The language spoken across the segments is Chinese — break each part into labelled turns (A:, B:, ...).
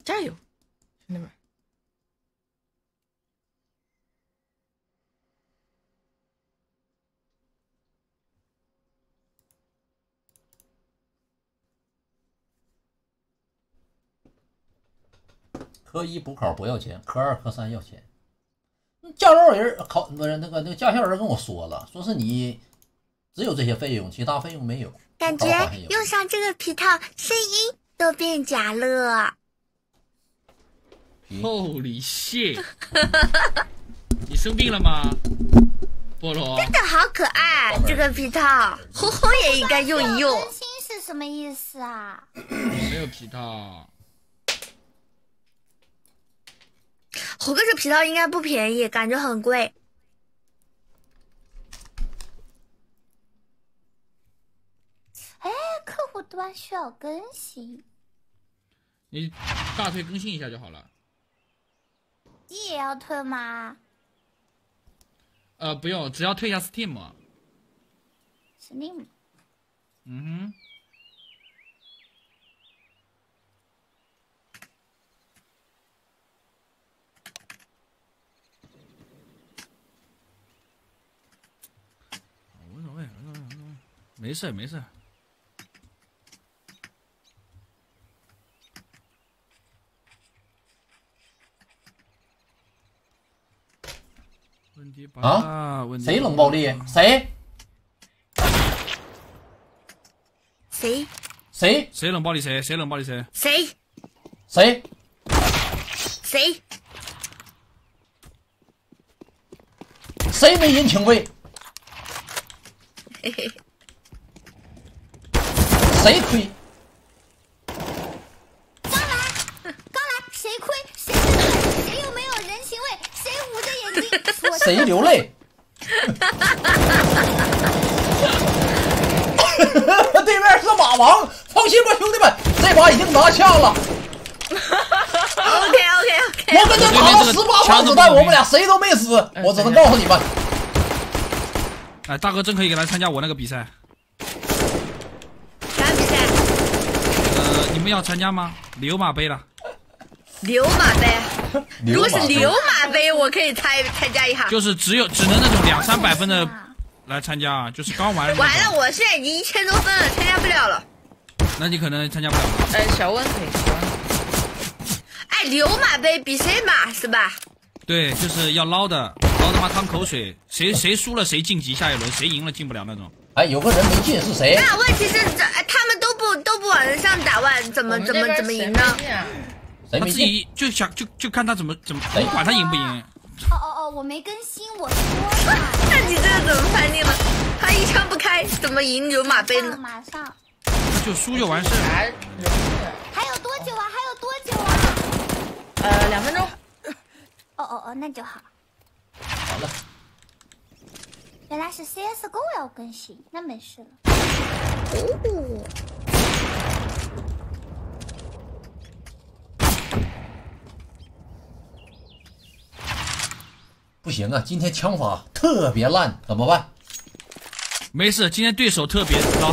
A: 加油，兄弟们！
B: 科一补考不要钱，科二、科三要钱。驾照人不是那个驾校人跟我说了，说是你只有这些费用，其他费用没有。
C: 感觉用上这个皮套，声音都变假了。
D: Holy shit！ 你生病了吗？菠萝
C: 真的好可爱，这个皮套，红红也应该用一用。
E: 更新是什么意思啊？
D: 没有皮套。
C: 猴哥这皮套应该不便宜，感觉很贵。
E: 哎，客户端需要更新，
D: 你大推更新一下就好了。
E: 你也要退吗？
D: 不用，只要退一下 Steam。
E: Steam。
D: 嗯哼。无所谓，没事没事。问题不大，问题
B: 谁冷暴力？谁？
C: 谁？
B: 谁？
D: 谁冷暴力谁？谁冷暴力谁？
C: 谁？
B: 谁？
C: 谁？
B: 谁没人情味？
C: 嘿嘿。
B: 谁亏？
E: 刚来，谁亏？谁对？谁又没有人情味？谁捂着眼睛说？
B: 谁流泪？对面是马王，放心吧，兄弟们，这把已经拿下了。
C: OK。
B: 我跟他打了18发子弹，我们俩谁都没死，我只能告诉你们。
D: 哎，大哥真可以给他参加我那个比赛。
C: 啥比赛？
D: 你们要参加吗？流马杯了。
C: 流马杯？如果是流马杯，我可以参加一下。
D: 就是只能那种200-300分的来参加，就是刚玩。
C: 完了，我现在已经1000多分了，参加不了了。
D: 那你可能参加不了。
A: 小温可以。
C: 哎，流马杯比谁马是吧？
D: 对，就是要捞他妈趟口水，谁输了谁晋级下一轮，谁赢了进不了那种。
B: 哎，有个人没进是谁？
C: 那问题是他们都不往上打万，怎么赢呢？
D: 他自己就看他怎么，不管他赢不赢。
E: 哦，我没更新，我说嘛。
C: 那你这个怎么判定呢？他一枪不开，怎么赢流马杯呢？
E: 马上。
D: 就输就完事。
E: 还有多久啊
A: ？2分钟。
E: 哦，那就好。
B: 好了。
E: 原来是 CSGO 要更新，那没事了。
C: 哦。
B: 不行啊，今天枪法特别烂，怎么办？
D: 没事，今天对手特别高。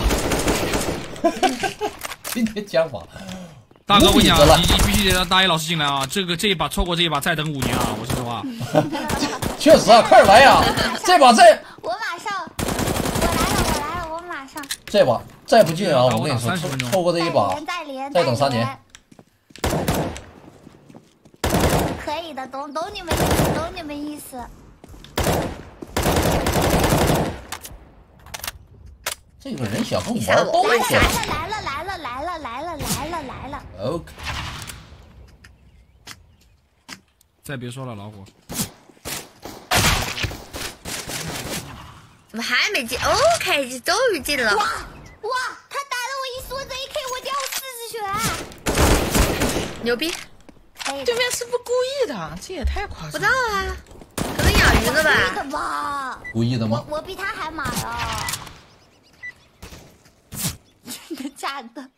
B: 今天枪法，
D: 大哥，我跟你讲，你必须得让大一老师进来啊！这一把错过这一把，再等5年啊！我说实话。
B: 确实啊，快点来呀！这把再，
E: 我马上，我来了，我马上。
B: 这把再不进啊，我跟你说，错过这一把，再等3年。
E: 可以的，懂你们意思。
B: 这个人想跟我玩都行。
E: 来了。
B: OK。
D: 再别说了，老虎。
C: 怎么还没进 ？OK， 终于进了。
E: 哇！他打了我一梭子 AK，我掉40血。
C: 牛逼！
A: 对面是不是故意的？这也太夸张。
C: 不知道啊，可能养鱼的吧？
E: 故意的吧？
B: 故意的吗？
E: 我比他还马呀！真的假的？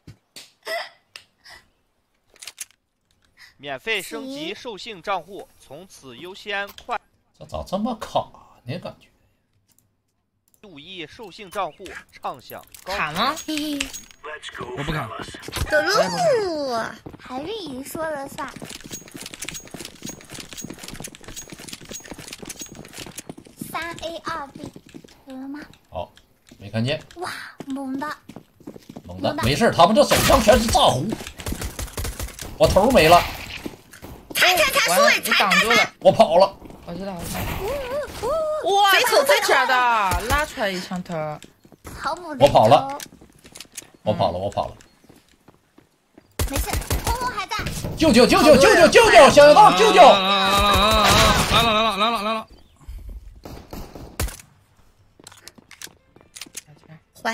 F: 免费升级授信账户，从此优先快。
B: 这咋这么卡呢？感觉。
F: 5亿授信账户畅享
A: 卡吗？
D: 我不看。
C: 走路，
E: 还是乙说了算。3A2B， 有了吗？
B: 好，没看见。
E: 哇，猛的！
B: 猛的，没事，他们这手上全是炸糊。我头没了，
A: 完了，你挡住了，
B: 我跑了。
A: 我知道，我知道。哇，真的假的？拉出来一枪头。
E: 好猛的！
B: 我跑了，我跑了，我跑了。
E: 没事，红红还在。
B: 救救！小小道，救救！
D: 来了！
C: 坏。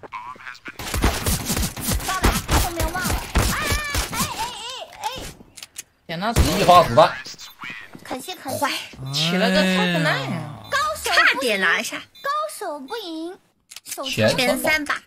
E: 忘了，后面忘了。哎！
A: 点到
B: 一发子弹，
E: 可惜，
C: 坏，
A: 起了个太可难呀！
E: 高手
C: 差点拿下，
E: 高手不赢，手
B: 前
C: 前3把。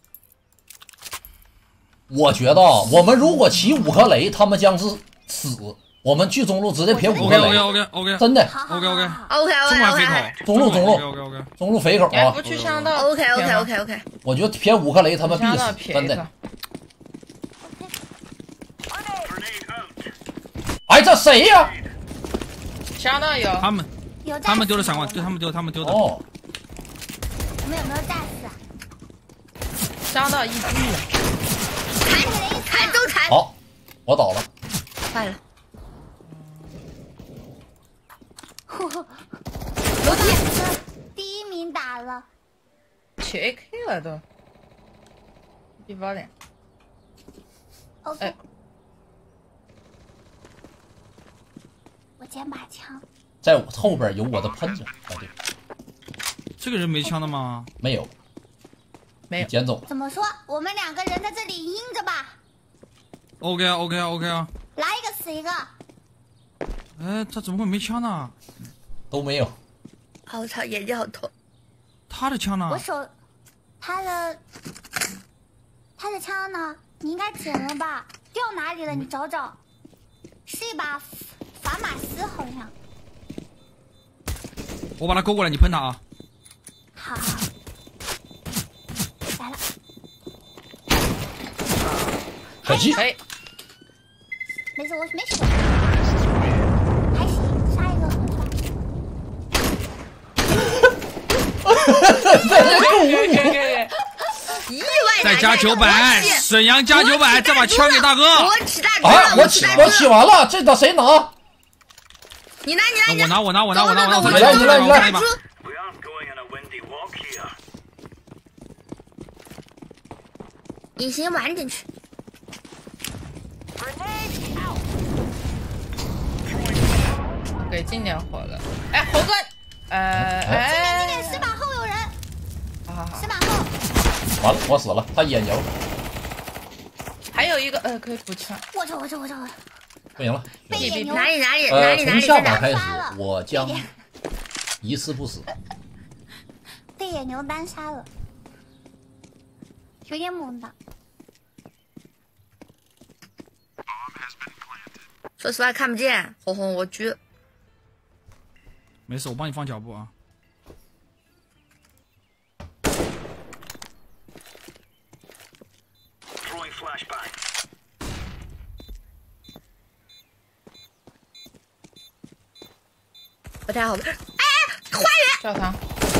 B: 我觉得我们如果起5颗雷，他们将是死。我们去中路直接撇5颗雷。
D: OK，
B: 真的。
D: OK，
C: 中
D: 环飞口，
B: 中路，
D: OK，
B: 中路肥口啊！
A: 不去香道。
C: OK，
B: 我觉得撇5颗雷，他们必死，真的。哎，这谁呀？
A: 香道有。
D: 他们丢了闪光，对他们丢的。
B: 哦。
E: 我们有没有炸死啊？
A: 香道1狙了。
C: 缠中缠。
B: 好，我倒了。
C: 坏了。
E: 楼梯第1名打了
A: 7AK 了都。低包点。
E: OK，我捡把枪。
B: 在我后边有我的喷子。啊，对。
D: 这个人没枪的吗？
B: 没有。
A: 没有。
B: 捡走。
E: 怎么说？我们2个人在这里阴着吧。
D: OK 啊。
E: 来一个死一个。
D: 哎，他怎么会没枪呢？
B: 都没有。
C: 我操，眼睛好痛。
D: 他的枪呢？
E: 我手，他的枪呢？你应该捡了吧？掉哪里了？你找找。是一把法玛斯，好像。
D: 我把他勾过来，你喷他啊。
E: 好。来了。
B: 可惜。
A: 哎。
E: 没事，我没死。还行，杀一个很爽。
C: 意外
D: 再加900，沈阳加900，再把枪给大哥。
C: 我起大哥，
B: 我起完了，这谁拿？
C: 你拿，
D: 我拿，
B: 你来。
C: 隐形玩进去。
A: 给近点火了。哎，猴哥，
E: 今年石板后有人。石板后。
B: 完了，我死了，他野牛。
A: 还有一个可以补枪。
E: 我这。
B: 不行了。
E: 被野牛。
C: 哪里？
B: 从下把开始，我将一次不死。
E: 被野牛单杀了，有点猛的。
C: 说实话看不见，红我狙。
D: 没事，我帮你放脚步啊。
C: 不太好。哎，花园。
A: 叫他。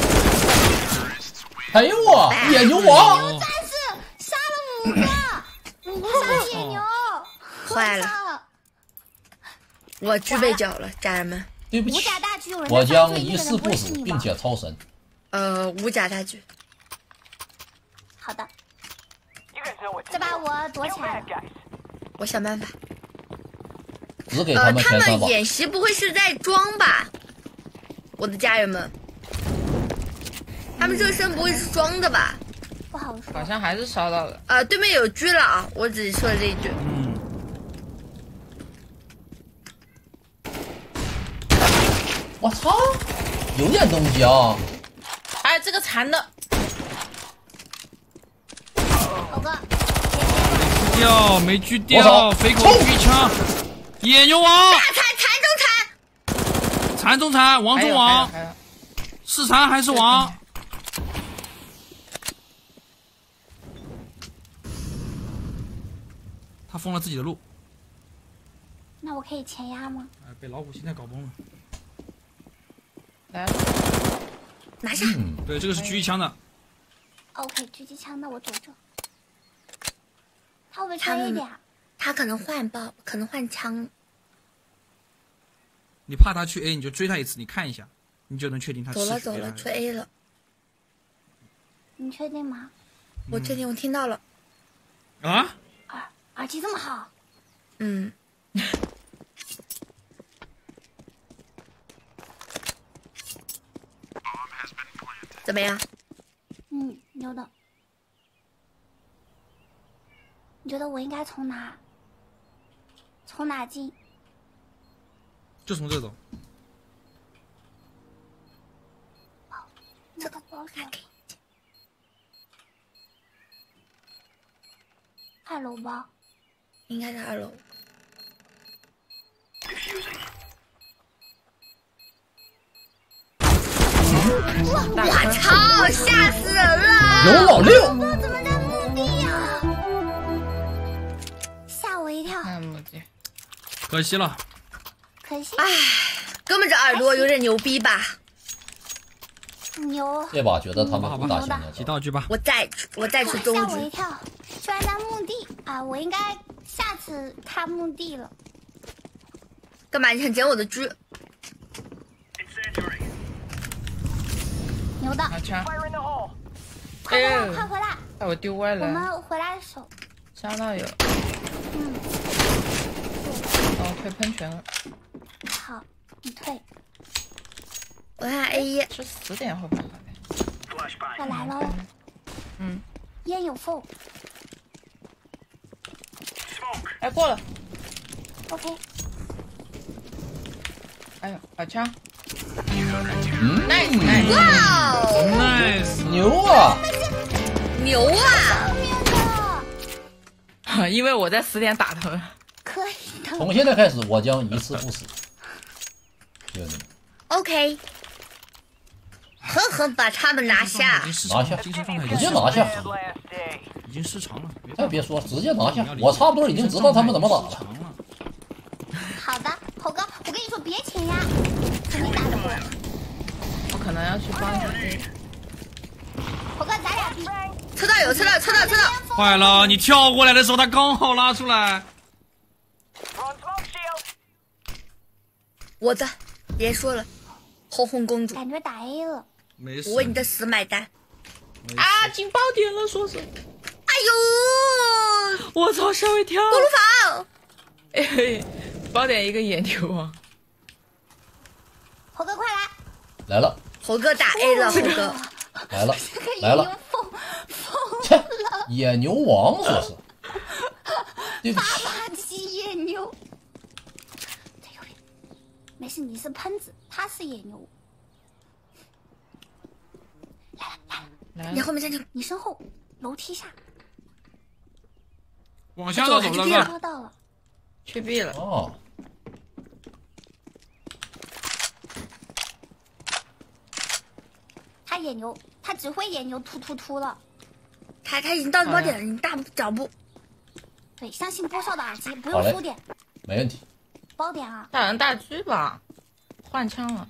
B: 哎呦我，野牛王！
E: 野牛战士杀了5个，杀了野牛，
C: 坏了。我狙被缴了，家人们。
B: 对不起，
E: 五甲大狙，
B: 我将一次不死，并且超神。
C: 5甲大狙。
E: 好的，这把我躲起来了。
C: 我想办法。
B: 只给他们前3把。
C: 他们演习不会是在装吧？我的家人们，他们热身不会是装的吧？
E: 不好说。
A: 好像还是烧到了。
C: 对面有狙了啊！我只说了这一句。
B: 我操，有点东西啊！
A: 哎，这个残的。
E: 猴哥。
D: 没狙掉，飞口狙枪，野牛王。残中残，王中王，是残还是王？ 他封了自己的路。
E: 那我可以前压吗？
D: 哎，被老虎现在搞崩了。
A: 来了，
C: 拿下。
D: 对，这个是狙击枪的。
E: OK， 狙击枪，那我躲着。他会不会穿一点？
C: 他可能换包，可能换枪。
D: 你怕他去 A， 你就追他一次，你看一下，你就能确定他
C: 走了走了，去 A 了。
E: 你确定吗？
C: 我确定，我听到了。
D: 啊？
E: 耳机这么好？
C: 嗯。怎么样？
E: 牛的。你觉得我应该从哪进？
D: 就从这走。
E: 这个包上。2楼吧，
C: 应该是2楼。我操！吓死人了！
B: 有老六，
E: 我怎么在墓地呀？吓我一跳！
A: 墓地，
D: 可惜了。
E: 可惜。
C: 唉，哥们这耳朵有点牛逼吧？
E: 牛。
B: 这把觉得他们不打行了。
D: 起道具吧。
C: 我再去中
E: 吓我一跳！居然在墓地啊！我应该下次看墓地了。
C: 干嘛？你想捡我的狙？
E: 牛的！
A: 拿枪！
E: 快回来，快回来！
A: 把我丢歪了。
E: 我们回来守。
A: 枪那有。我退喷泉了。
E: 好，你退。
C: 我看 A1。
A: 是10点会不会好点？
E: 我来喽。烟有缝。
A: 哎，过了。
E: OK。
A: 哎呦，好枪！
B: nice，
C: 哇哦
D: ，nice，
B: 牛啊！
C: 牛啊！
A: 因为我在10点打他们。
E: 可以的。
B: 从现在开始，我将一次不死。兄弟们
C: OK， 狠狠把他们拿下！
B: 拿下，
D: 精神状态
B: 直接拿下。
D: 已经失常了。
B: 再别说，直接拿下。我差不多已经知道他们怎么打了。
E: 好的，猴哥，我跟你说，别前压，肯定打得过。
A: 我可能要去帮你。
E: 猴哥，咱俩比。
C: 车道有，车道。
D: 坏了，你跳过来的时候，他刚好拉出来。
C: 我的，别说了，红红公主。
E: 感觉打 A 了。
D: 没事。
C: 我为你的死买单。
A: 啊，进爆点了，说是。
C: 哎呦！
A: 我操，吓我一跳。
C: 锅炉房。
A: 哎，爆点一个野牛啊！
E: 猴哥，快来！
B: 来了。
C: 猴哥打 A 了，猴哥。
B: 来了，来了。切，野牛王说是。对不起。
E: 8级野牛。没事，你是喷子，他是野牛。来，
C: 你后面站住！
E: 你身后楼梯下。
D: 往下走了是
E: 抓到了。
A: 去 B 了。
B: 哦。
E: 他野牛，他只会野牛突了。
C: 他已经到包点了，你大脚步。
E: 对，相信波少的耳机，不用输点。
B: 没问题。
E: 包点啊！
A: 大人大狙吧，换枪了。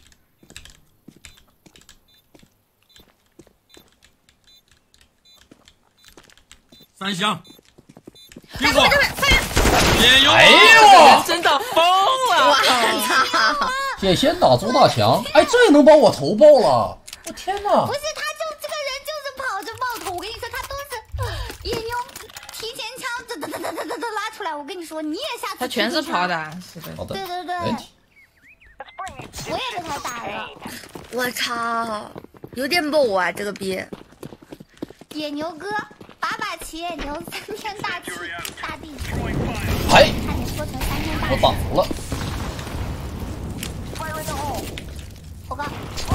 D: 3箱。
C: 来后面
D: 野牛！
B: 哎呦，
A: 真的疯了！
C: 我操！
B: 这先打朱大强，哎，这也能把我头爆了！我天哪！
E: 不是，他就这个人就是跑着爆头。我跟你说，他都是野牛提前枪，哒拉出来。我跟你说，你也下次
A: 他全是跑的，是的。
B: 好的，
E: 对。
B: 没问题。
E: 我也被他打了。
C: 我操，有点猛啊，这个逼！
E: 野牛哥，8把骑野牛，3天大地。
B: 哎，
E: 看你说成3天大地。
B: 我打服了。
E: 猴哥。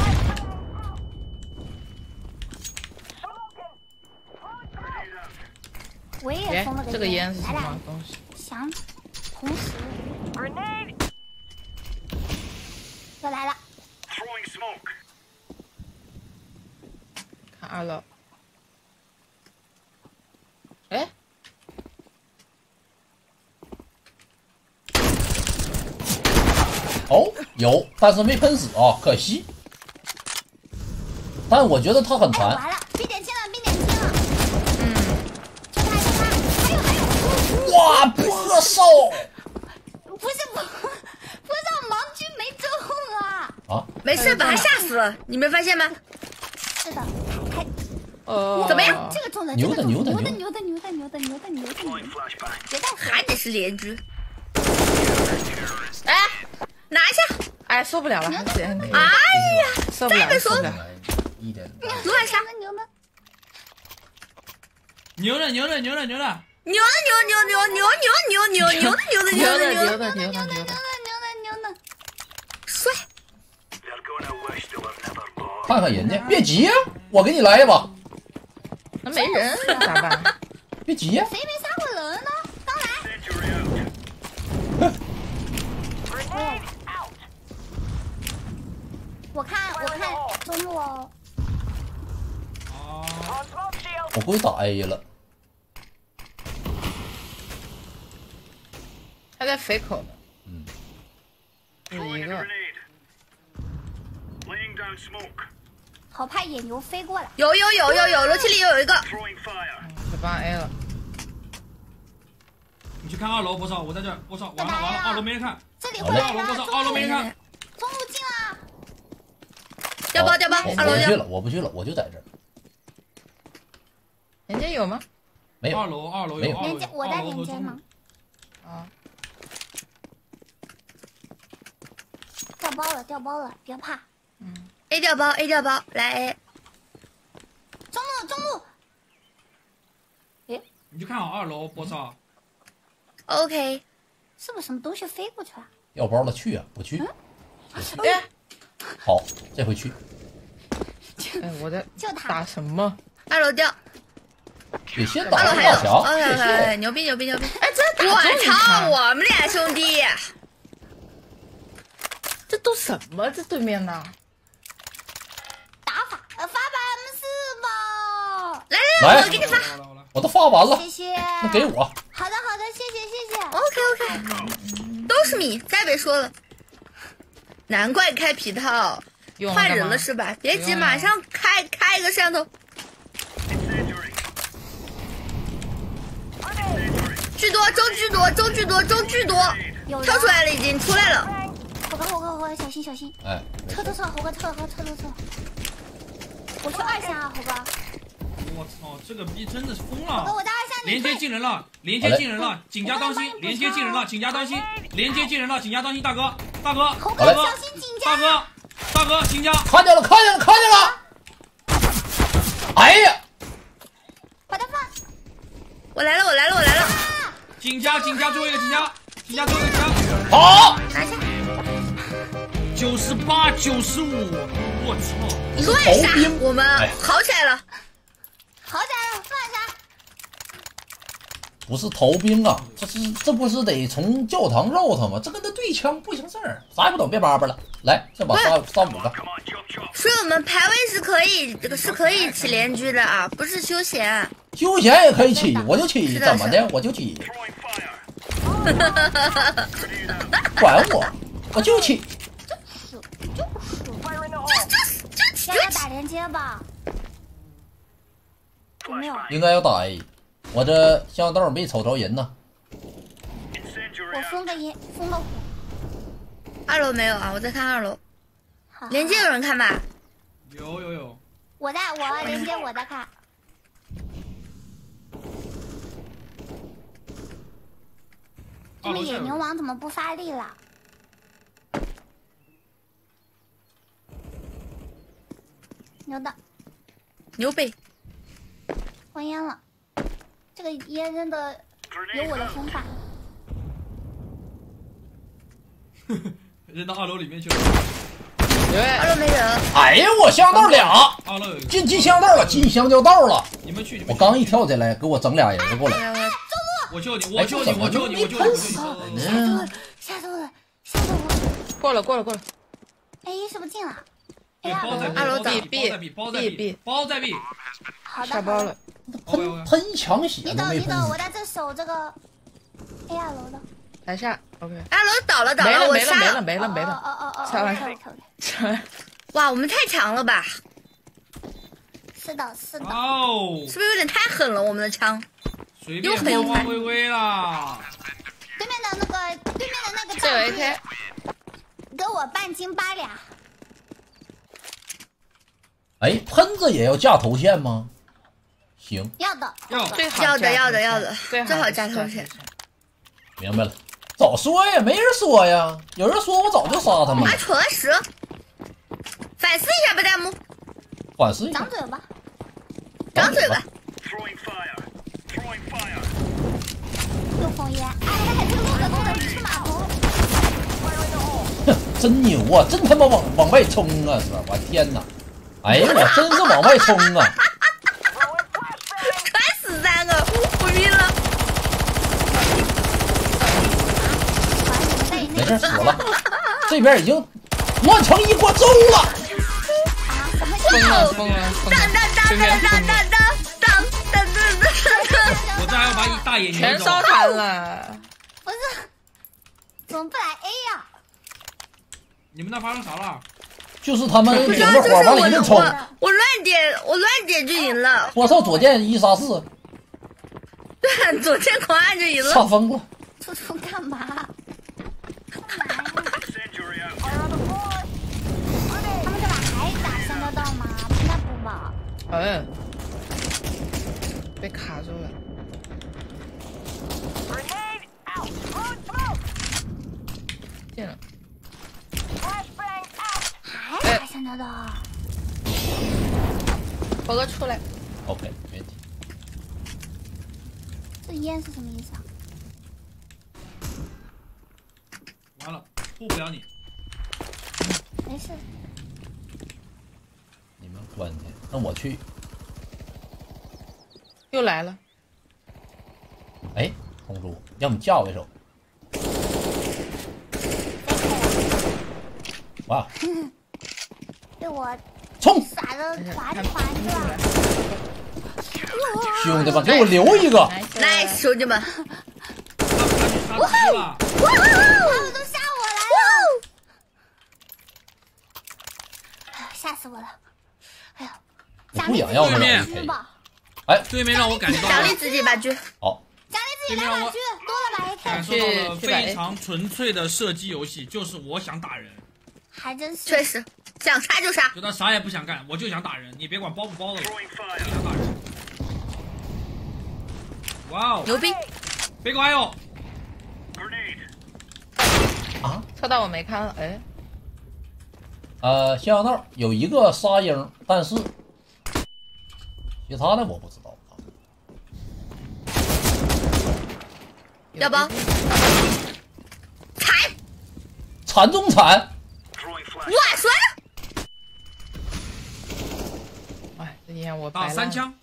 E: 我也封了个
A: 这个烟是什
E: 咱俩
A: 么东西？
E: 想同时。又来了。
A: 看2楼。哎，
B: 哦，有，但是没喷死啊，可惜。但我觉得他很
E: 哎，
B: 残。
E: 完了，B点清了，B点清了。就他，还有。
B: 哇，波少
E: 不是，盲狙没中啊。
B: 啊！
C: 没事，把他吓死了，你没发现吗？
E: 是的，
C: 怎么样？
E: 这个中的，
B: 牛的，
E: 别再说
C: 还得是连狙。哎，拿下！
A: 哎，受不了了，还是很可以。
C: 哎呀，
A: 受不了，
C: 再说
A: 受不了。
C: 乱杀！
D: 牛的，
C: 牛的！帅！
B: 看看人家，别急呀，我给你来一把。
A: 那没人咋办？
B: 别急呀。
E: 谁没杀过人呢？刚来。我看中路哦。
B: 我估计打 A 了。
A: 他在肥口呢。有一个。
E: 好怕野牛飞过来。
C: 有，楼梯里有一个。
A: 就帮 A 了。
D: 你去看2楼，波少，我在这儿，波少，完了，2楼没人看。
E: 这里回来了，
D: 2楼没人看。
E: 中路进了。
C: 掉包，2楼掉。
B: 我不去了，我就在这儿。
A: 人家有吗？
B: 没有。
D: 2楼有。
E: 连接，我在连接吗？
A: 啊。
E: 掉包了，别怕。
C: A 掉包，来 A。
E: 中路。
D: 你去看好2楼，波少。
C: OK。
E: 是不是什么东西飞过去了？
B: 要包了去啊，不去。
A: 哎，
B: 好，这回去。
A: 哎，我在
E: 就他
A: 打什么
C: ？2楼掉。
B: 得先打
C: 2楼还有。
B: 大墙。
C: OK，牛逼！
A: 哎，这打
C: 我操，我们俩兄弟。
A: 这都什么？这对面呢？
E: 打法，发把 M4吧。
C: 来，我给你发。
B: 我都发完了。
E: 谢谢。
B: 那给我。
E: 好的，谢谢。
C: OK，都是米，再别说了。难怪开皮套，换人了是吧？别急，马上开一个摄像头。巨多，中巨多，跳出来了，已经出来了。
E: 猴哥，小心！
B: 哎，
E: 撤！猴哥撤！我去2线啊，猴哥。
D: 我操，这个逼真的是疯了！
E: 猴哥，我在2线。
D: 连接进人了，警家当心！连接进人了，警家当心！大哥！
E: 猴哥，小心警家！
D: 大哥，警家！
B: 看见了！哎呀！
E: 把他放！
C: 我来了！
D: 警家最后一个警家！
B: 好！
C: 拿下
D: ！98、95，我操！
C: 乱杀！我们好起来了！
E: 乱杀！
B: 不是逃兵啊，这不是得从教堂绕他吗？这跟他对枪不行事儿，啥也不懂，别叭叭了，来，这把杀5个。
C: 所以我们排位是可以起连狙的啊，不是休闲。
B: 休闲也可以起，我就起，怎么的？我就起。管我就起。
E: 要不要打连接吧？有没有？
B: 应该要打 A， 我这巷道没瞅着人呢。
E: 我封个火。
C: 2楼没有啊，我在看2楼。
E: 好，
C: 连接有人看吧？
D: 有。
E: 我连接，我在看。这个野牛王怎么不发力了？牛的，
C: 牛背，
E: 封烟了。这个烟真的有我的风范。
D: 扔到2楼里面去了。
C: 2楼没人。
B: 哎呀，我巷道俩
D: ，2楼有一个
B: 进香道了，进香蕉道了。
D: 你们去，
B: 我刚一跳进来，给我整俩人就过来。
D: 我救你！
E: 吓死我！
A: 过了。
E: A 是不是进了？
D: 包在
C: B，
D: 包在 B。
E: 好的。
A: 下包了。
B: 喷墙血
E: 你
B: 都没
E: 走，
B: 喷死。
E: 我在这守这个 A2楼的。
A: 来下 OK。
C: 二楼倒了，我杀了。
A: 没了。开玩笑。
C: 哇，我们太强了吧？
E: 是的。
D: 哦，
C: 是不是有点太狠了？我们的枪
D: 随便花花微微啦。
E: 对面的那个
A: 这有 AK，
E: 给我半斤8两。
B: 哎，喷子也要架头线吗？行，
E: 要的，
A: 最好
C: 要的，
A: 最
C: 好加头线。
B: 明白了，早说呀，没人说呀，有人说我早就杀他们了。
C: 蠢屎！反思一下吧，弹幕。
B: 反思一下。
E: 长嘴巴。又封烟，哎，这个路可都能吃码头。
B: 哼，真牛啊！真他妈往外冲啊！是吧？我天哪！哎呀，我真是往外冲啊！
C: 全死3个，我晕了。
B: 没事，死了。这边已经乱成一锅粥了。
A: 疯了！
D: 我这还要把大眼
A: 全烧残了。
E: 不是，怎么不来 A 呀？
D: 你们那发生啥了？
B: 就是他们顶着火往里面冲，
C: 我乱点就赢了。
B: 我操，左键1杀4，
C: 对，左键狂按就赢了。
B: 差疯了。
E: 出干嘛？他们这把还打3个道吗？应该不吧？
A: 被卡住了。进了。
E: 还打3个道？
A: 猴哥出来。
B: OK， 没问题。
E: 这烟是什么意思啊？
D: 完了，护不了你。
E: 没事。
B: 你们关去，那我去。
A: 又来了。
B: 哎，公主，要你架我一手。哇！
E: 被我
B: 冲！
E: 耍的滑着了。
B: 兄弟们，给我留一个
C: ！Nice， 兄弟们！
D: 哇！
E: 他们都杀我来了！吓死我了！哎呀，
B: 不痒要
D: 对面
B: 哎，
D: 对面让我感觉到
C: 奖励自己把狙。
B: 好，
E: 奖励自己2把狙，多了把 AK。
D: 感受到了非常纯粹的射击游戏，就是我想打人。
E: 还真是。
C: 确实，想杀就杀。
D: 就他啥也不想干，我就想打人，你别管包不包的了，我就想打人。哇哦，
C: 牛逼！
D: 别拐哟！
B: 啊，
A: 测到我没看了，哎。
B: 下道有一个沙鹰，但是其他的我不知道啊。
C: 要不？
B: 惨中惨！
C: 哇，摔了！
A: 哎，这烟我
D: 打3枪。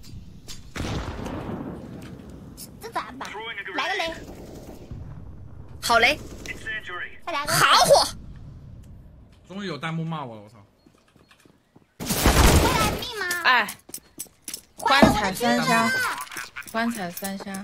E: 这咋办？来个雷！
C: 好雷！
E: 再来个
C: 好火！
D: 终于有弹幕骂我了，我操！
E: 再来密码！
A: 哎，棺材3箱，棺材3箱。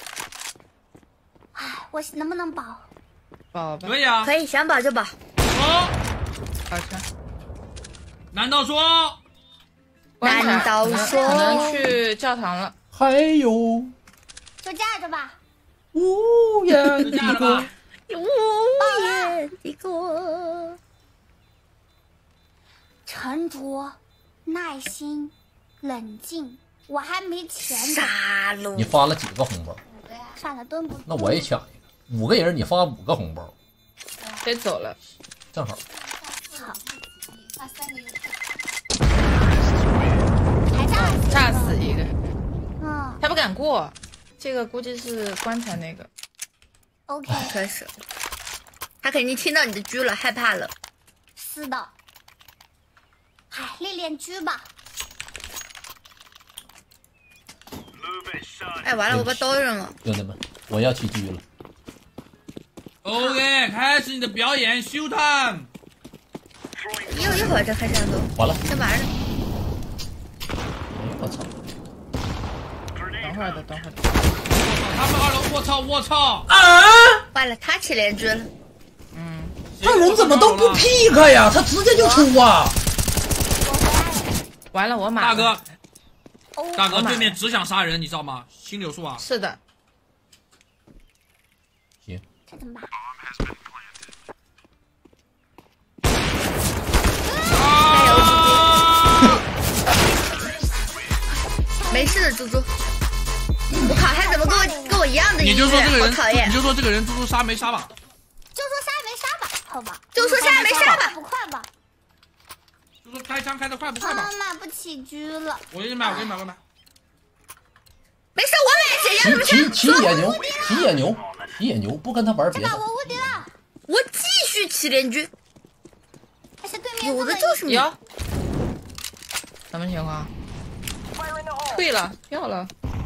E: 哎，我能不能保？
A: 保吧。
D: 可以啊，
C: 可以，想保就保。
A: 好枪。
D: 难道说？
C: 难道说
A: 可能去教堂了？
B: 还有
E: 就架着吧。
B: 无言的歌，
C: 无言的歌。
E: 沉着、耐心、冷静，我还没钱呢。
C: 杀戮！
B: 你发了几个红包？
E: 算了，蹲不住。
B: 那我也抢一个，5个人你发5个红包，
A: 得走了，
B: 正好。
E: 好，
A: 炸死一个，
E: 嗯
A: 他不敢过，这个估计是棺材那个。
E: ，OK，
C: 确实，他肯定听到你的狙了，害怕了。
E: 是的。唉，练练狙吧。
C: 哎，完了，我把刀扔了。
B: 兄弟们，我要起狙了。
D: OK， 开始你的表演 ，show time。
C: 一会儿再开战斗。
B: 完了，
C: 干嘛呢？
B: 我操！
A: 等会儿的，等会儿的。
D: 他们2楼，我操！
C: 完坏了，他起连狙了。
A: 嗯，
B: 他人怎么都不 pick 呀？他直接就出啊！
A: 完了，我买了。
D: 大哥，对面只想杀人，你知道吗？心里有数啊。
A: 是的。
B: 行。
E: 这怎么办？
C: 没事的，猪猪。我靠，他怎么跟我一样的音乐？
D: 你就说这个人，
C: 好讨厌。
D: 你就说这个人猪猪杀没杀吧？
E: 就说杀没杀吧，好吧？
C: 就说杀没杀吧，
E: 不快吧？
D: 就说开枪开的快不快吧？
E: 买不起狙了。
D: 我给你买。
C: 没事，我买血压什么
B: 骑野牛，不跟他玩别的。
E: 我无敌了。
C: 我继续起连狙。
E: 但是对面
C: 有的就是你。
A: 有。什么情况？退了，掉了。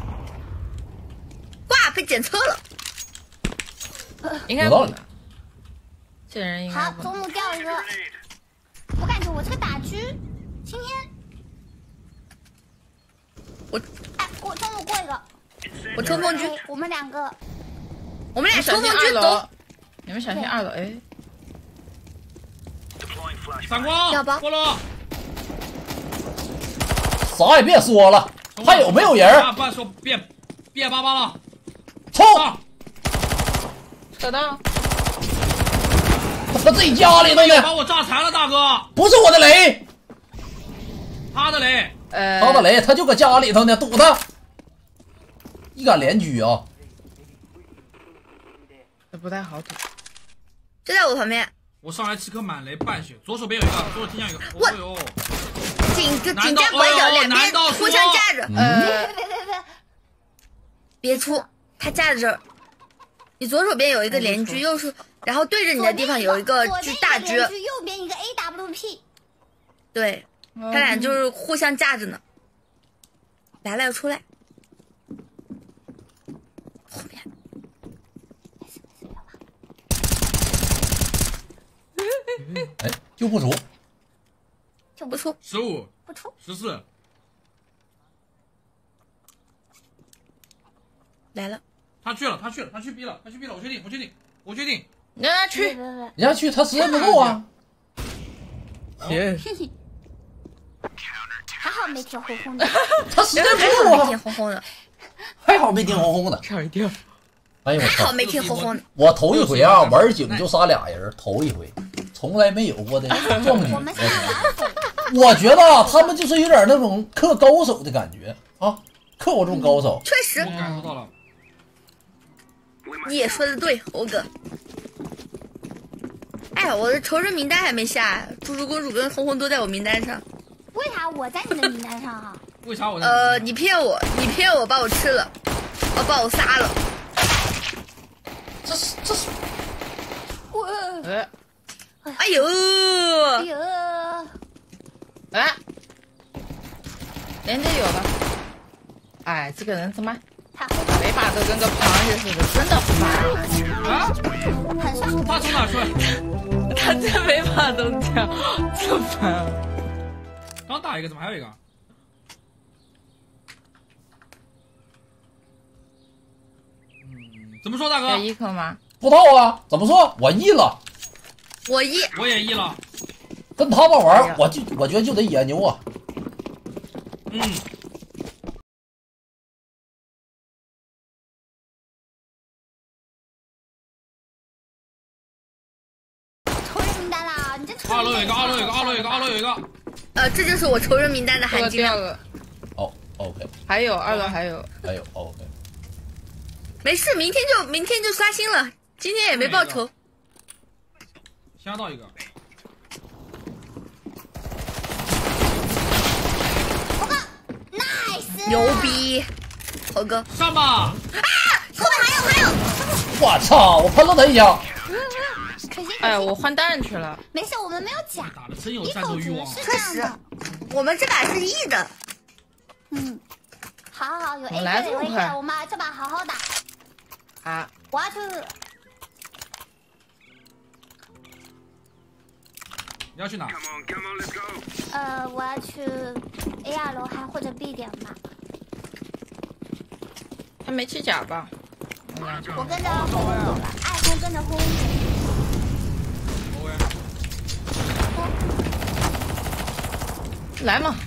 C: 哇，被检测了。
A: 应该不能。这人应该
E: 好，
A: 不能。
E: 中路掉一个。我感觉我这个打狙，今天我中路过一个。
C: 我冲锋狙，
E: 我们两个。
C: 我们俩冲锋狙走。
A: 你们小心2楼，哎。
D: 闪光，
C: 要包
D: 过了。
B: 啥也别说了，还有没有人？
D: 不说别巴巴了，
B: 冲！
A: 扯到。
B: 他自己家里头呢。
D: 把我炸残了，大哥。
B: 不是我的雷，
D: 他的雷。
B: 他的雷，他就搁家里头呢，堵他。一杆连狙啊！
A: 这不太好堵。
C: 就在我旁边。
D: 我上来吃颗满雷半血，左手边有一个，左手听见有一个。
C: 我
D: 呦，
C: 紧张拐角，两边互相架着。别出，他架着这儿。你左手边有一个连狙，右手，然后对着你的地方有一个大狙，
E: 右边一个 AWP。
C: 对，他俩就是互相架着呢。来了要出来。后面。
B: 哎，就不出，
C: 就不出
D: 15，
E: 不出
D: 14，
C: 来了，
D: 他去逼了，我确定，
A: 让他去，
B: 人家去，他时间不够啊。
A: 行，
E: 还好没听轰轰的，
B: 他时间不够啊，
C: 没听轰轰的，
B: 还好没听轰轰的，
A: 吓我一跳。
B: 哎呦我操！
C: 还好没听轰轰的。
B: 我头一回啊，玩井就杀俩人，头一回，从来没有过的壮举。我觉得啊，他们就是有点那种克高手的感觉啊，克我这种高手。
C: 确实，
D: 我感受到了。
C: 你也说的对，猴哥。哎，我的仇人名单还没下，猪猪公主跟红红都在我名单上。
E: 为啥我在你的名单上啊？
D: 为啥我在？
C: 你骗我，把我吃了，把我杀了。
B: 这是，
E: 我，
C: 哎呦，
E: 哎呦，
A: 哎，人家有了。哎，这个人他妈每把都跟个螃蟹似的，真的烦
D: 啊！他从哪出来？
A: 他这每把都跳，真烦。
D: 刚打一个，怎么还有一个？怎么说，大哥？
A: 要1颗吗？
B: 不到啊，怎么说？我E了，
C: 我E，
D: 我也E了。
B: 跟他们玩，我觉得就得野牛啊。
E: 仇人名单啦！你这仇
D: 2楼有一个，2楼有一个。
C: 这就是我仇人名单的含金量。
B: 哦 ，OK。
A: 还有2楼还有
B: OK。
C: 没事，明天就刷新了，今天也没报仇。
D: 先到一个。
E: 猴哥 ，nice，
C: 牛逼，猴哥。
D: 上吧！
C: 啊，后面还有。
B: 我操！我喷了他一枪。
E: 可惜。
A: 哎，我换弹去了。
E: 没事，我们没有假。
D: 打的真有战斗欲望。
C: 确实，我们这把是E的。
E: 好，有 A 的有 A 的，我们这把好好打。
A: 啊！
E: 我要去。
D: 你要去哪？
E: 我要去 A2 楼还或者 B 点吧。
A: 他没起甲吧？
E: 我跟着轰走了，爱轰跟着轰。
A: 来嘛！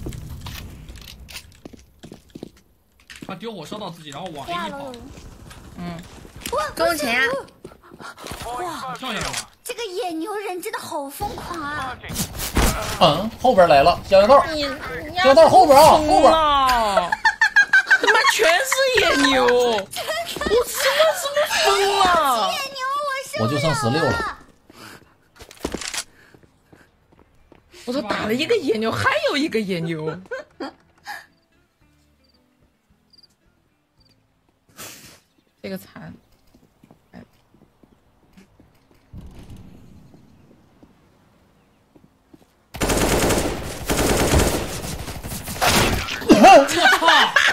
D: 他丢火烧到自己，然后往黑里跑。
C: 中前呀！
E: 哇，
D: 跳下来了。
E: 这个野牛人真的好疯狂啊！
B: 后边来了，小野道，小野道后边啊，后边。
A: 他妈全是野牛！我怎么疯了？
E: 野牛，
B: 我就剩16了。
A: 我都打了一个野牛，还有一个野牛。这个惨。
D: 我操！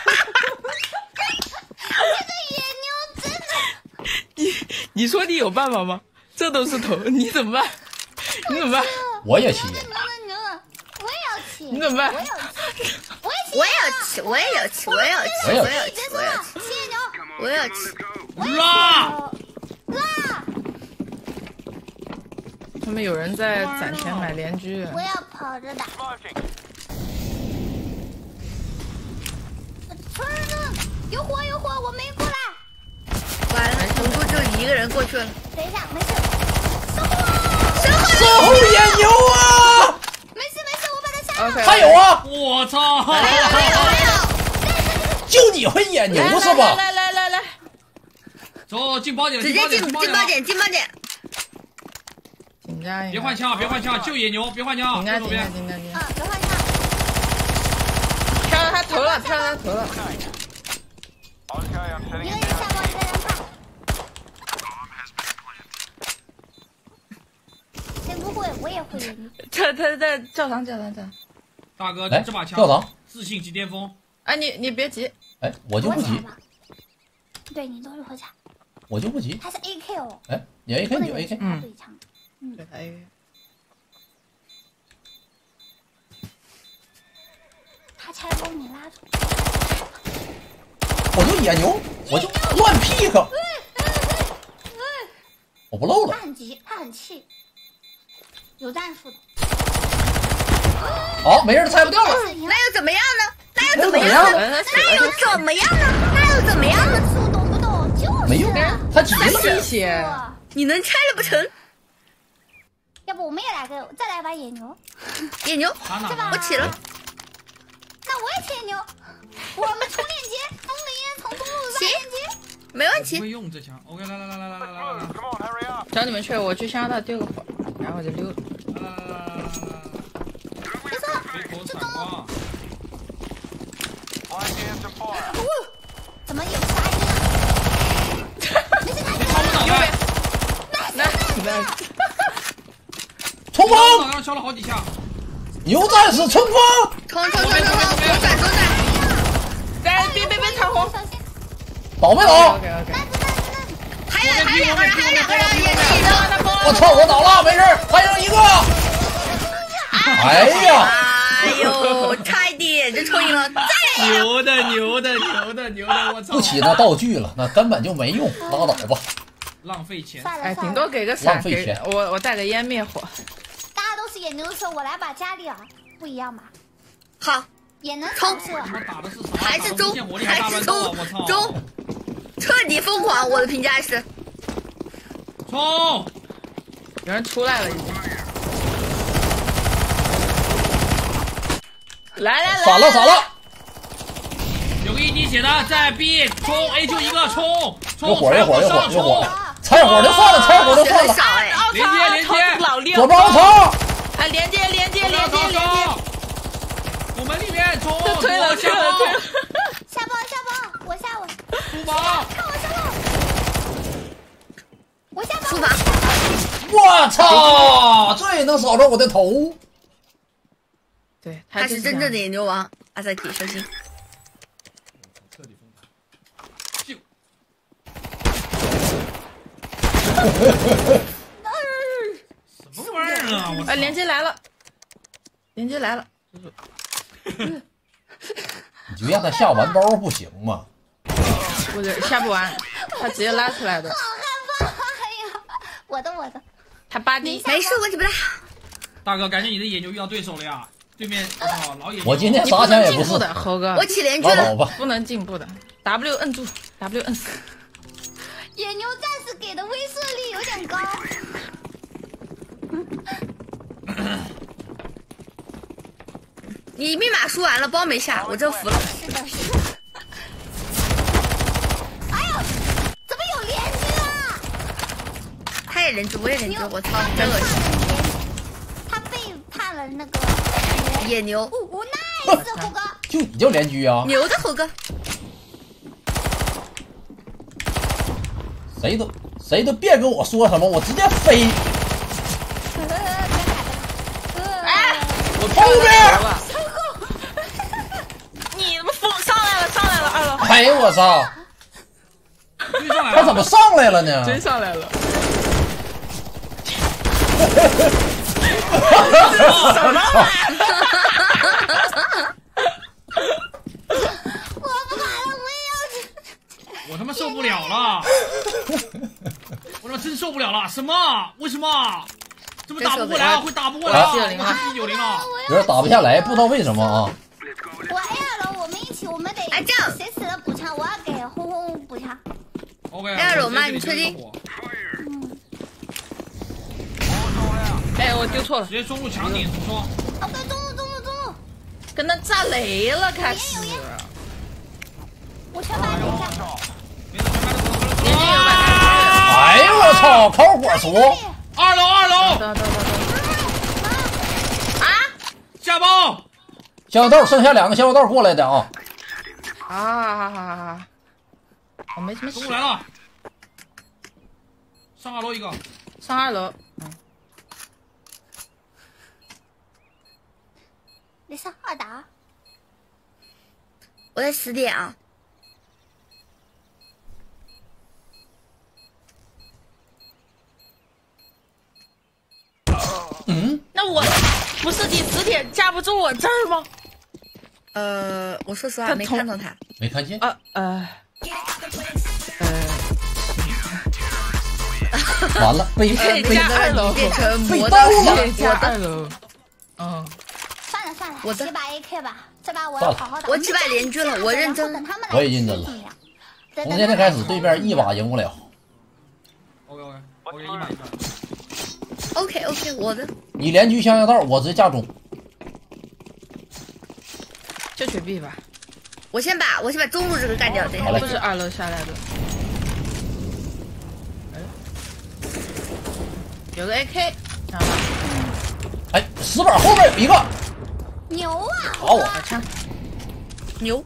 E: 这个野牛真的，
A: 你说你有办法吗？这都是头，你怎么办？你怎么办？
B: 我也骑。
E: 牛了，我也要骑。
A: 你怎么办？
C: 我也要骑，我也要骑，我也要骑，我也要骑，我也要骑，
E: 野牛，
C: 我也要骑。
D: 拉！
A: 他们有人在攒钱买连狙。
E: 我要跑着打。有火有火，我没过来。
C: 完了，成都就一个人过去了。
E: 等一下，没事。
B: 身后野牛啊！
E: 没事，我把它杀了。
A: OK，
B: 还有啊！
D: 我操！
C: 没有。
B: 就你会野牛是吧？
A: 来，
D: 走，进包点，
C: 直接进包点。
A: 紧
D: 别换枪，就野牛，别换枪。
A: 紧张。
E: 别换枪。
A: 飘到他头了。
E: 一个人下包，一个人怕。谁不会？我也会野牛。
A: 他在教堂。
D: 大哥，
B: 来
D: 这把枪，
B: 教堂，
D: 自信即巅峰。
A: 哎，你别急。
B: 哎，我就不急。
E: 对你都是火柴。
B: 我就不急。
E: 他是 AK 哦。
B: 哎，你 AK 你就 AK。
E: 对枪。
A: 对他 AK。
E: 他拆包你拉住。
B: 我就野牛，我就乱 pick。我不漏了。
E: 他很急，他很气，有战术的。
B: 好，没人拆不掉了。
C: 那又怎么样呢？
B: 那又怎么样呢？
E: 术懂不懂？就是
B: 没用，他急了。
A: 谢谢。
C: 你能拆了不成？
E: 要不我们也来个，再来把野牛。
C: 野牛，
E: 是吧？
C: 我起了。
E: 那我也起野牛。我们充链接，充个烟，从公路拉链接。
C: 没问题。
D: 不会用这枪。OK，来。
A: 找你们去，我去先让他丢个火，然后我就溜了。
E: 别说了，
D: 别口闪光。
E: 怎么有杀音？没事，
A: 来，
B: 冲锋！
D: 脑上敲了好几下。
B: 牛战士冲锋！
C: 冲！左转！
A: 来，别抢红。
B: 倒没倒？
C: 还有两个也是一个。
B: 我操！我倒了，没事，还剩一个。哎呀！
C: 哎呦，差一点就冲赢了，再来
D: 牛的，我操！
B: 不起那道具了，那根本就没用，拉倒吧。
D: 浪费钱。
A: 哎，顶多给个伞，
B: 浪费钱。
A: 我带个烟灭火。
E: 大家都是野牛的时候，我来把加里尔，不一样吧？
C: 好，
E: 也能尝试。
C: 还是中，彻底疯狂。我的评价是，
D: 冲！
A: 有人出来了已经。来，
B: 闪了！
D: 有个一滴血的在 B 冲 A 就一个冲！
B: 有火！拆火就算了。
D: 连接！
B: 左包抄！
A: 哎，连接！
D: 我们里面冲！
A: 推了！
E: 下包！我下我。
D: 出宝！
E: 看我下包！我下包！
C: 出吧！
B: 我操！这也能扫着我的头？
A: 对，
C: 他是真正的野牛王，阿萨提，小心！
D: 彻底疯狂！就。什么玩意儿啊！
A: 哎，连接来了！
B: 你就让他下完包不行吗？
A: 不是下不完。 他直接拉出来的。
E: 好害怕！哎呀，我的，
A: 他8D，
C: 没事，问题不大。
D: 大哥，感觉你的野牛遇到对手了呀！对面老野牛。
B: 我今天啥枪也不是
A: 的，猴哥。
C: 我起连狙了，
B: 拉倒吧，
A: 不能进步的。W 摁住 ，W 摁死。
E: 野牛战士给的威慑力有点高。
C: 你密码输完了，包没下，我真服了。
E: 是的。哎呦，怎么有连狙啊？
C: 他也连狙，我也连狙，我操，真恶心。
E: 他背叛了那个
C: 野牛。
E: nice， 猴哥。
B: 就你叫连狙啊？
C: 牛的猴哥。
B: 谁都别跟我说什么，我直接飞。
A: 哎，
B: 我后面。
A: 你们疯上来了，2楼。
B: 哎呦我操！
D: 追上来了。
B: 他怎么上来了呢？
A: 追上来了。什么？
E: 我不管了，我也要去。
D: 我他妈受不了了！我他妈真受不了了！什么？为什么？怎么打不过来啊？会打不过来啊！我是190了，
B: 有点打不下来，不知道为什么啊。
E: 我 A 了，我们一起，我们得。
C: 哎，这样
E: 谁死了补枪？我要给轰轰补枪。
D: OK。
C: 哎，柔吗？你确定？
A: 哎，我丢错了，
D: 直接中路强点，怎么说？
E: 哦，对，中路。
A: 跟他炸雷了，开始。
E: 我全把你下。
A: 连狙有吧？
B: 哎呦我操！烤火熟。
D: 2楼。
A: 等。
D: 啊！下包。
B: 香蕉豆，剩下2个香蕉豆过来的啊！
A: 啊！我没什么血。
D: 中路来了。上2楼一个。
A: 上2楼。
E: 你上2打。
C: 我在10点啊。
A: 那我不是你10点架不住我这儿吗？
C: 我说实话没看到他。
B: 没看见。完了，被
A: 架2楼
C: 变成魔
B: 刀了。
A: 架2楼。
E: 算了，
C: 我的
E: 7把 AK 吧，这把我要好好打。
C: 我7把连狙了，我认真。
B: 我也认真了。从现在开始，对面1把赢不了。
D: OK， 1把。
C: OK， 我的。
B: 你连狙香蕉豆，我直接架中。
A: 就绝壁吧。
C: 我先把中路这个干掉，等一下。
A: 不是2楼下来的。有个 AK。
B: 哎，10把后面有一个。
E: 牛啊！
B: 好，
A: 好枪，牛，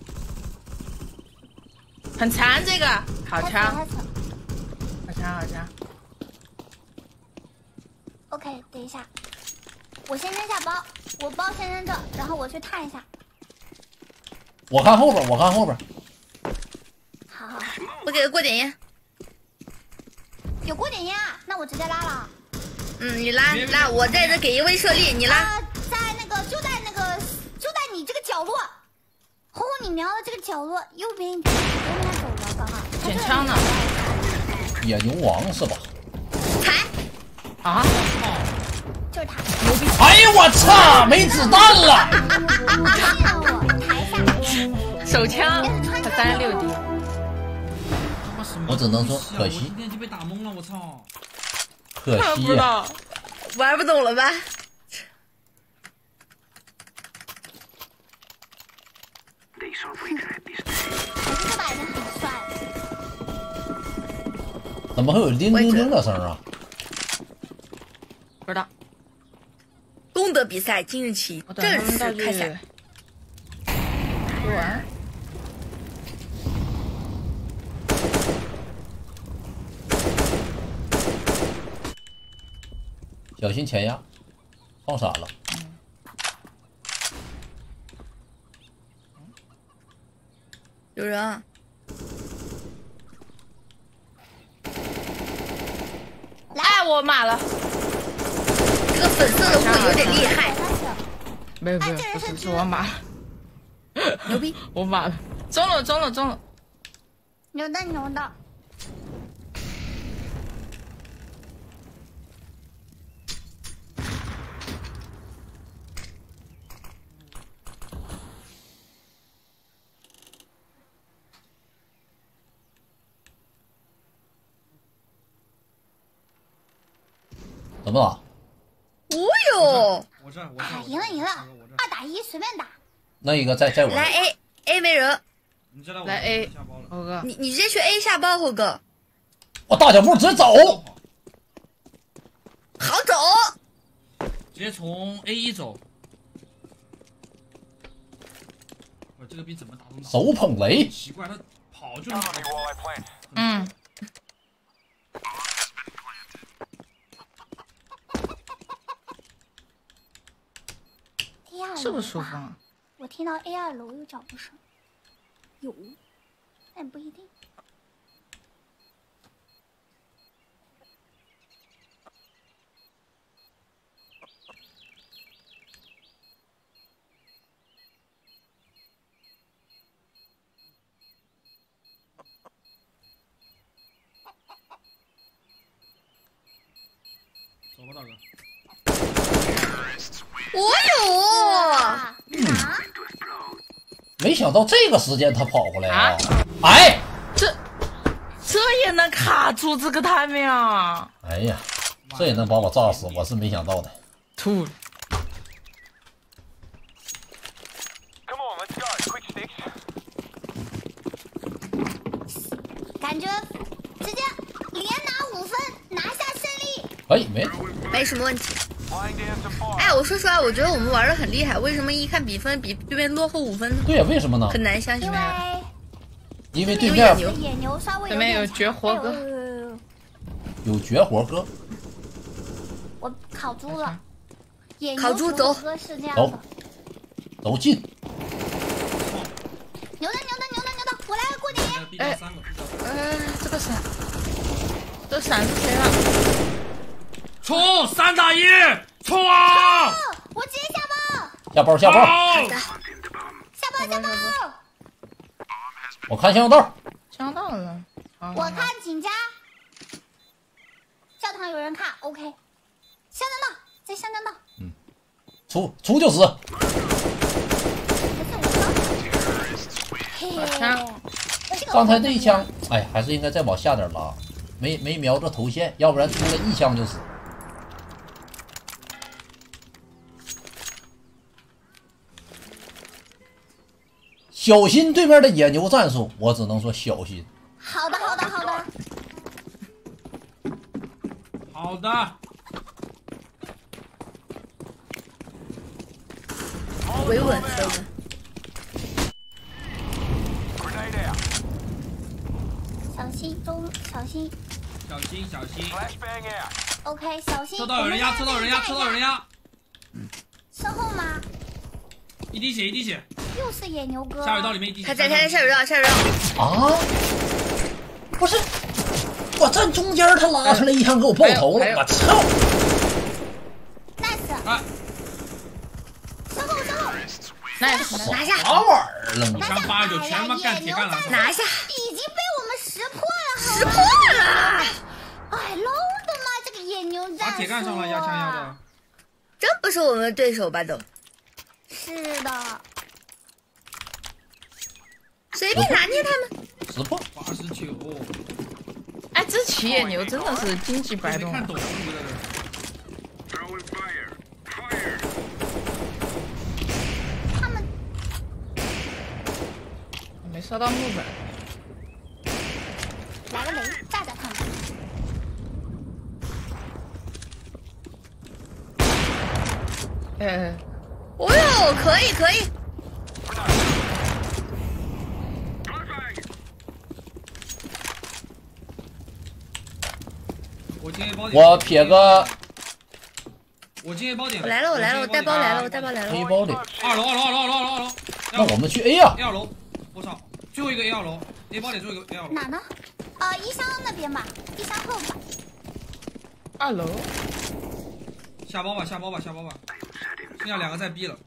A: 很残这个，好枪，好枪。
E: OK， 等一下，我先扔下包，我包先扔这，然后我去探一下。
B: 我看后边。
E: 好，
C: 我给个过点烟。
E: 有过点烟啊，那我直接拉了。
C: 你拉，我在这给一威慑力，你拉。
E: 就在你这个角落，红红你瞄的这个角落右边一点，右边走了，刚刚
A: 捡枪呢。
B: 野牛王是吧？
A: 啊！
E: 就是他。
A: 牛逼！
B: 哎呦我操，没子弹了！
A: 手枪，他36滴。
B: 我只能说可惜。
D: 今天就被打懵了，我操！
B: 可惜呀。
C: 玩不懂了吧？
E: 这把已经很帅了。
B: 怎么会有叮叮叮的声啊？
A: 不知道。
C: 功德比赛今日起正式开赛。
A: 说完。
B: 小心前压，放闪了。
C: 有人啊！
A: 哎，我码了。
C: 这个粉色的雾有点厉害。
A: 没有，不是我码了。
C: 牛逼！
A: 我码了。中了。
E: 牛的。
B: 怎么打？
C: 哦哟！
E: 哎，赢了赢了，2打1随便打。
B: 那一个在我
C: 来 A 没人。
A: 来 A， 猴哥，
C: 你直接去 A 下包，猴哥。
B: 我大脚步直接走，
C: 好走。
D: 直接从 A1 走。我这个兵怎么打都
B: 手捧雷，
D: 奇怪，他跑就能跑。
A: 嗯。是不是舒服啊？
E: 我听到 A2 楼有脚步声，有，但不一定。
D: 走吧，大哥。
B: 没想到这个时间他跑过来啊！哎，
A: 这也能卡住这个他们啊！
B: 哎呀，这也能把我炸死，我是没想到的。
A: 吐了。
E: 感觉直接连拿5分，拿下胜利。
B: 可以，
C: 没什么问题。哎，我说实话，我觉得我们玩的很厉害。为什么一看比分比对面落后5分呢？
B: 对呀，为什么呢？
C: 很难相信。
B: 因为对面
E: 野牛稍微
A: 对面有绝活哥，
B: 有绝活哥。
E: 我烤猪了，
C: 烤猪走，
B: 走近。
E: 牛的，我来过你。
A: 哎，这个闪，这闪是谁了？
D: 冲！3打1，冲啊！
E: 我直接下包。
B: 下包。
E: 下包。
B: 我看香道。
A: 香道了。
E: 我看景家。教堂有人看 ，OK。香江道，在香江道。
B: 嗯。出就死。刚才那一枪，哎，还是应该再往下点拉，没瞄着头线，要不然出来一枪就死。小心对面的野牛战术，我只能说小心。
E: 好的。
C: 维稳。
D: 小心。
E: OK， 小心。
D: 车道有人压。
E: 身后吗？
D: 一滴血。
E: 又是野牛哥。
D: 下水道里面一滴血。
C: 他在下水道。
B: 啊！不是，我站中间，他拉出来一枪给我爆头了，我操
E: ！Nice。身后。
C: 拿下。
B: 啥玩意儿了？
D: 一枪89，全他妈干铁干了。
C: 拿下。
E: 已经被我们识破了。
C: 识破了。
E: 哎，捞的吗？这个野牛战术。
D: 把铁干上了，压枪压的。
C: 真不是我们的对手吧？都。
E: 是的。
C: 随便拿捏他们。
B: 识破。
D: 89。
A: 哎，这骑野牛真的是经济摆动。
D: 看懂
E: 他们
A: 没烧到木板。
E: 来个雷炸炸他们。
C: 哦哟，可以。
B: 我撇个。
D: 我进 A 包点。
C: 我来了，我带包来了。
B: A 包里。
D: 2楼。
B: 那我们去 A 呀。
D: A2楼，我操，最后一个 A2楼 ，A 包点最后一个 A2楼。
E: 哪呢？一箱那边吧，一箱后吧。
A: 2楼。
D: 下包吧，剩下2个在 B 了。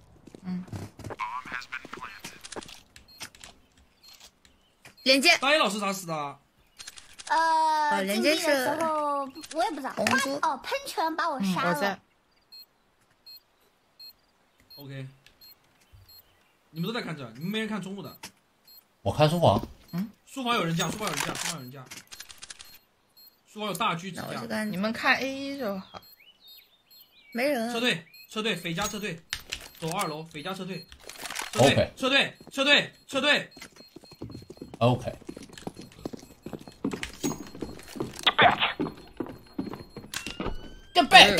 C: 连接。
D: 大一老师咋死的？
C: 连接是。
E: 的时候我也不知道。喷泉把我杀了。
A: 我在。
D: OK。你们都在看这，你们没人看中路的。
B: 我看书房。
D: 书房有人架。书房有大狙支架。
A: 你们看 A1 就好。
C: 没人。
D: 撤退，撤退，匪家撤退，走2楼，匪家撤退。
B: OK，
D: 撤退，撤退，撤退。
B: OK。Get back！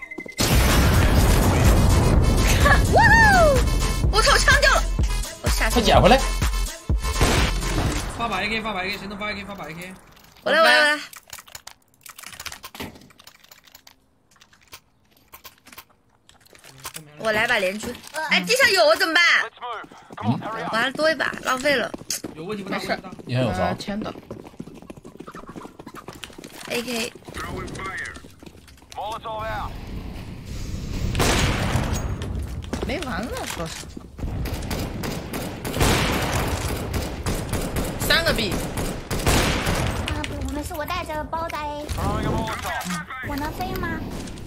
C: 哇哦！我操，枪掉了！我吓死
B: 快捡回来！
D: 发把 AK， 发把 AK， 谁能发 AK？ 发把 AK。
C: 我来。我来把连狙。哎，地上有怎么办？完了，多一把，浪费了。
D: 有问题不大，没事。
B: 你还有啥？
A: 签的。
C: AK。
A: 没完了，说是。3个 B。
E: 啊不，没事，我带着包的 A。我能飞吗？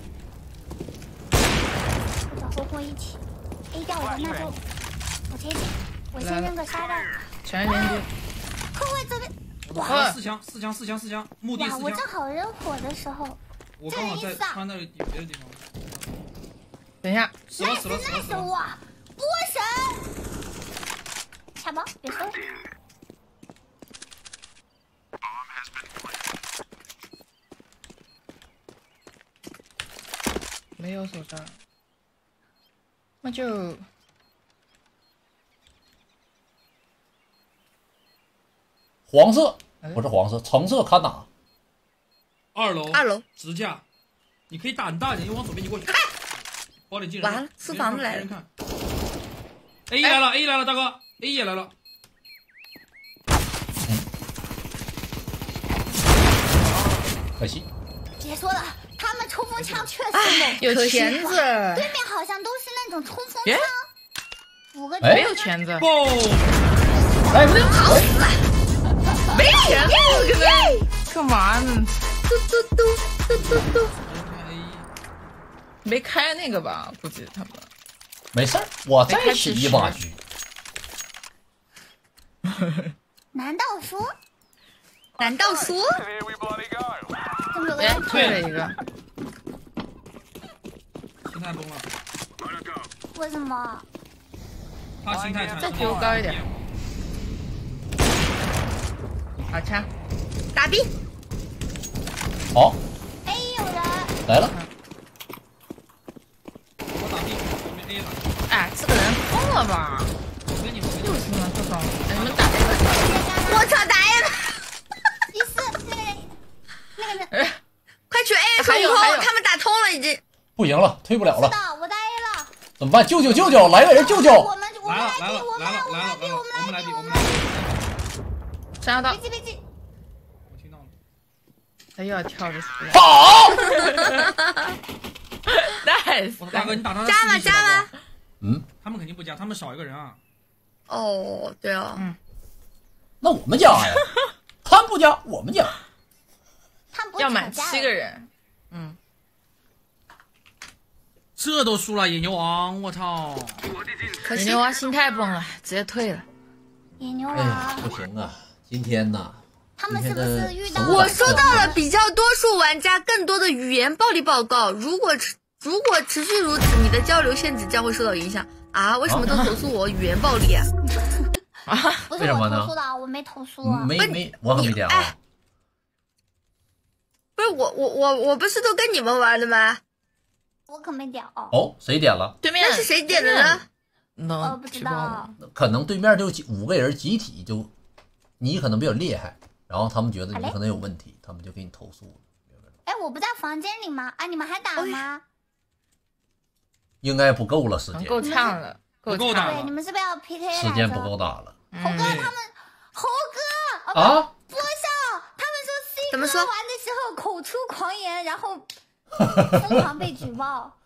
E: 我找后空一起 A 掉了，那就我接近，我先扔个沙弹。
A: 全是连狙。
E: 后卫这边，
D: 哇，4枪，墓地4枪。
E: 我正好扔火的时候，
D: 我刚好在穿那有别的地方。
A: 等一下，
D: 死了！
E: 我波神，卡包别说了。
A: 没有手杖，那就
B: 黄色不是黄色，橙色看哪
D: ？2楼支架，你可以打你大点，你往左边移过去。包里进人。
C: 完了，四房子来了。
D: A 来了 ，A 来了，大哥 ，A 也来了。
B: 可惜。
E: 别说了，他们冲锋枪确实猛，
A: 有钳子。
E: 对面好像都是那种冲锋枪。5个
A: 没有钳子。
B: 来，不对，
C: 没钳子，
A: 干嘛呢？
C: 嘟。
A: 没开那个吧？估计他们。
B: 没事儿，我再起一把狙。
E: 难道说？ 怎么有个
A: 人退了一个？
D: 心态崩了。
E: 为什么？
D: 他心态
A: 再丢高一点。好枪，
C: 打 B。
B: 好。
E: A 有人
B: 来了。
D: 我打 B， 我们 A 了。
A: 哎，这个人疯了吧？
D: 我跟你们
A: 就是呢，这种你们打 A
C: 吧。我操，打 A 了！
E: 第4那个人，
C: 快去 A 冲锋，他们打通了已经。
B: 不行了，退不了了。
E: 知道，我带 A 了。
B: 怎么办？救救！来个人救救！
E: 我们来 B。
A: 杀到。
E: 别急。
D: 我听到了。
A: 他又要跳着死了。
B: 好。
A: nice。
D: 大哥，你打他
C: 加吗？
D: 他们肯定不加，他们少一个人啊。
C: 哦，对哦。
B: 那我们加呀。他不加，我们加。
A: 要满7个人。
D: 这都输了，野牛王，我操！
A: 野牛王心态崩了，直接退了。
E: 野牛
B: 王不行啊，今天呢？
E: 他们是不是遇到？
C: 我收到了比较多数玩家更多的语言暴力报告，如果持续如此，你的交流限制将会受到影响啊！为什么都投诉我语言暴力啊？
E: 不是我投诉的，我没投诉啊。
B: 没，我可没点啊。
C: 不是我不是都跟你们玩的吗？
E: 我可没点哦。
B: 哦，谁点了？
A: 对面
C: 那是谁点的呢？
E: 不知道。
B: 可能对面就5个人集体就，你可能比较厉害，然后他们觉得你可能有问题，他们就给你投诉了。
E: 哎，我不在房间里吗？啊，你们还打吗？
B: 应该不够了，时间
A: 够呛了，
D: 够打了。
E: 对，你们是不是要 PK？
B: 时间不够打了。
E: 猴哥他们，猴哥
B: 啊，
E: 波少他们说 C
C: 怎么说？
E: 玩的时候口出狂言，然后疯狂被举报。